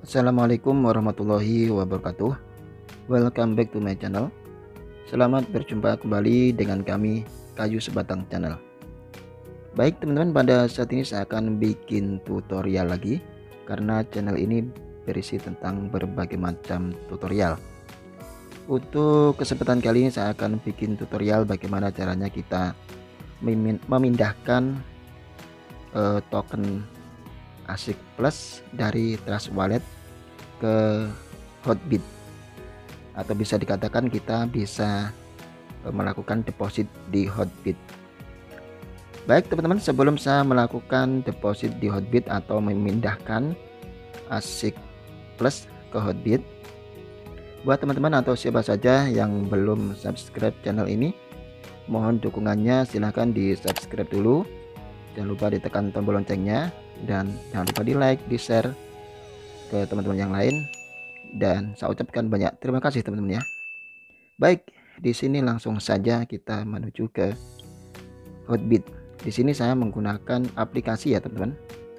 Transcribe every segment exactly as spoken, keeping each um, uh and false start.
Assalamualaikum warahmatullahi wabarakatuh. Welcome back to my channel. Selamat berjumpa kembali dengan kami, Kayu Sebatang Channel. Baik teman-teman, pada saat ini saya akan bikin tutorial lagi, karena channel ini berisi tentang berbagai macam tutorial. Untuk kesempatan kali ini saya akan bikin tutorial bagaimana caranya kita memindahkan uh, token ASIC Plus dari Trust Wallet ke Hotbit, atau bisa dikatakan kita bisa melakukan deposit di Hotbit. Baik teman-teman, sebelum saya melakukan deposit di Hotbit atau memindahkan ASIC Plus ke Hotbit, buat teman-teman atau siapa saja yang belum subscribe channel ini, mohon dukungannya, silahkan di subscribe dulu, jangan lupa ditekan tombol loncengnya, dan jangan lupa di like, di share ke teman-teman yang lain, dan saya ucapkan banyak terima kasih teman-teman ya. Baik, di sini langsung saja kita menuju ke Hotbit. Di sini saya menggunakan aplikasi ya teman-teman.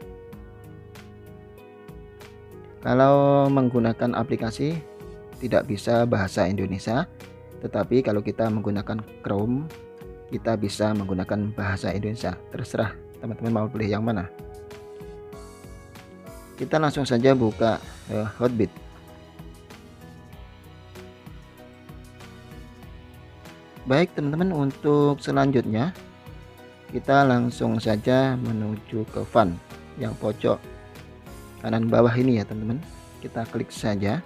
Kalau menggunakan aplikasi tidak bisa bahasa Indonesia, tetapi kalau kita menggunakan Chrome kita bisa menggunakan bahasa Indonesia. Terserah teman-teman mau pilih yang mana. Kita langsung saja buka uh, Hotbit. Baik teman-teman, untuk selanjutnya kita langsung saja menuju ke fund yang pojok kanan bawah ini ya teman-teman. Kita klik saja.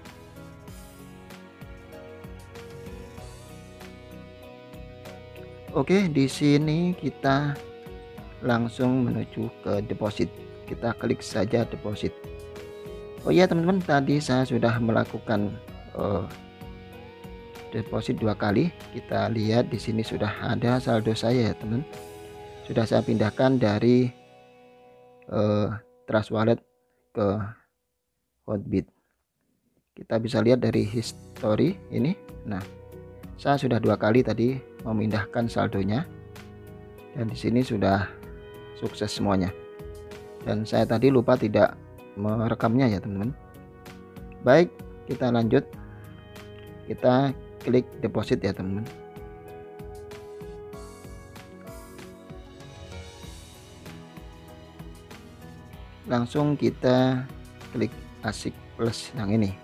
Oke, di sini kita langsung menuju ke deposit. Kita klik saja deposit. Oh iya teman-teman, tadi saya sudah melakukan uh, deposit dua kali. Kita lihat di sini sudah ada saldo saya ya teman. Sudah saya pindahkan dari uh, Trust Wallet ke Hotbit. Kita bisa lihat dari history ini. Nah, saya sudah dua kali tadi memindahkan saldonya, dan di sini sudah sukses semuanya. Dan saya tadi lupa tidak merekamnya ya teman-teman. Baik, kita lanjut. Kita klik deposit ya teman-teman. Langsung kita klik ASIC Plus yang ini.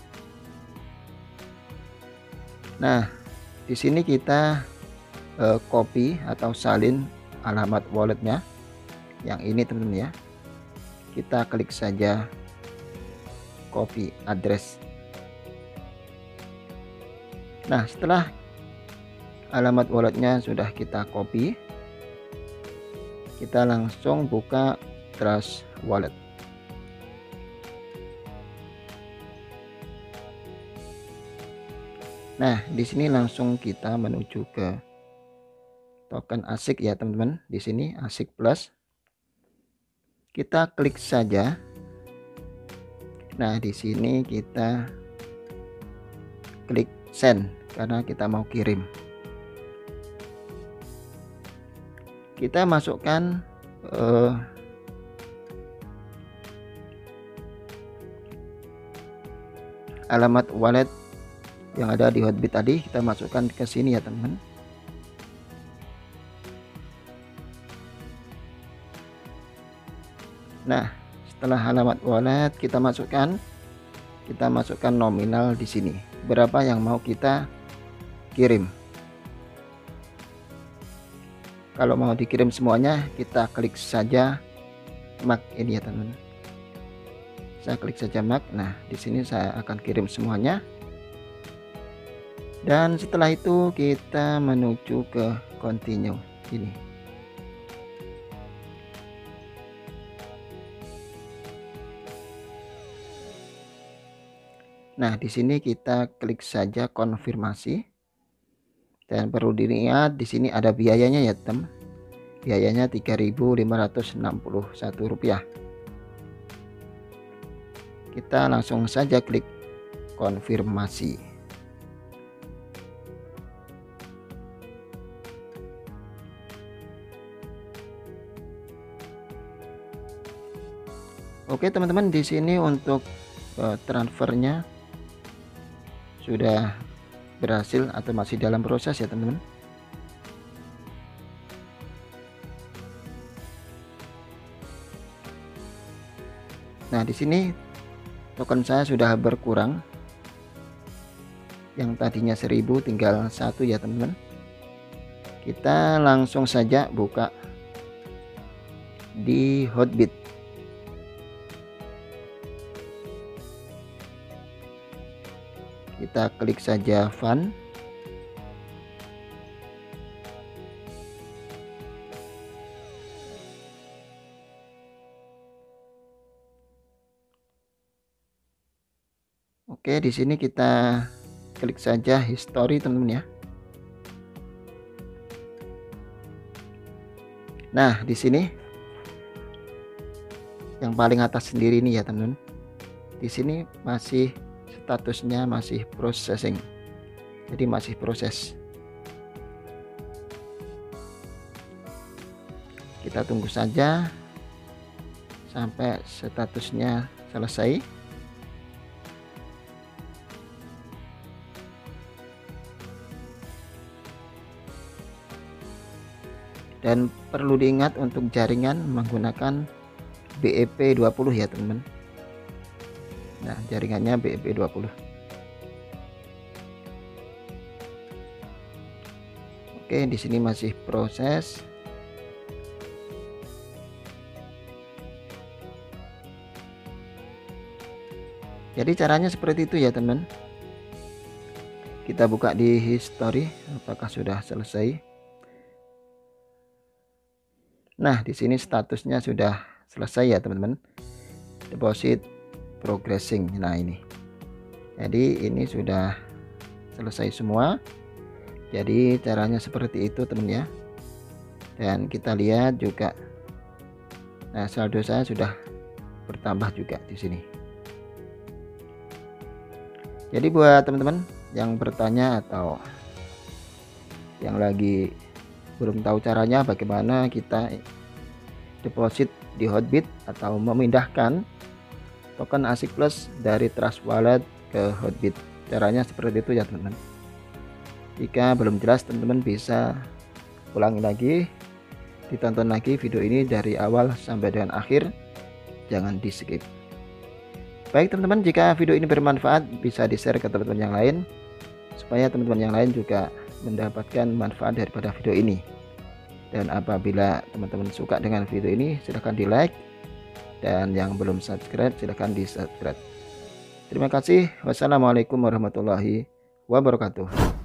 Nah, di sini kita eh, copy atau salin alamat walletnya yang ini teman-teman ya. Kita klik saja copy address. Nah, setelah alamat walletnya sudah kita copy, kita langsung buka Trust Wallet. Nah, di sini langsung kita menuju ke token ASIC ya teman-teman. Di sini ASIC Plus. Kita klik saja. Nah, di sini kita klik send karena kita mau kirim. Kita masukkan uh, alamat wallet yang ada di Hotbit tadi, kita masukkan ke sini ya teman-teman. Nah, setelah alamat wallet kita masukkan, kita masukkan nominal di sini. Berapa yang mau kita kirim? Kalau mau dikirim semuanya, kita klik saja mark ini ya teman-teman. Saya klik saja mark. Nah, di sini saya akan kirim semuanya. Dan setelah itu kita menuju ke continue ini. Nah, di sini kita klik saja konfirmasi. Dan perlu diingat di sini ada biayanya ya, teman. Biayanya tiga ribu lima ratus enam puluh satu rupiah. Kita langsung saja klik konfirmasi. Oke teman-teman, di sini untuk uh, transfernya sudah berhasil atau masih dalam proses ya teman-teman. Nah, di sini token saya sudah berkurang. Yang tadinya seribu tinggal satu ya teman-teman. Kita langsung saja buka di Hotbit. Kita klik saja fun. Oke, di sini kita klik saja history teman-teman ya. Nah, di sini yang paling atas sendiri nih ya teman-teman. Di sini masih statusnya masih processing. Jadi masih proses. Kita tunggu saja sampai statusnya selesai. Dan perlu diingat untuk jaringan menggunakan B E P dua puluh ya teman-teman. Nah, jaringannya B E P dua puluh. Oke, di sini masih proses. Jadi caranya seperti itu ya teman. Kita buka di history apakah sudah selesai. Nah, di sini statusnya sudah selesai ya teman-teman. Deposit progressing. Nah, ini. Jadi ini sudah selesai semua. Jadi caranya seperti itu teman ya. Dan kita lihat juga. Nah, saldo saya sudah bertambah juga di sini. Jadi buat teman-teman yang bertanya atau yang lagi belum tahu caranya bagaimana kita deposit di Hotbit atau memindahkan token ASIC Plus dari Trust Wallet ke Hotbit, caranya seperti itu ya teman-teman. Jika belum jelas, teman-teman bisa ulangi lagi, ditonton lagi video ini dari awal sampai dengan akhir, jangan di skip. Baik teman-teman, jika video ini bermanfaat bisa di share ke teman-teman yang lain supaya teman-teman yang lain juga mendapatkan manfaat daripada video ini. Dan apabila teman-teman suka dengan video ini, silahkan di like, dan yang belum subscribe silahkan di subscribe. Terima kasih. Wassalamualaikum warahmatullahi wabarakatuh.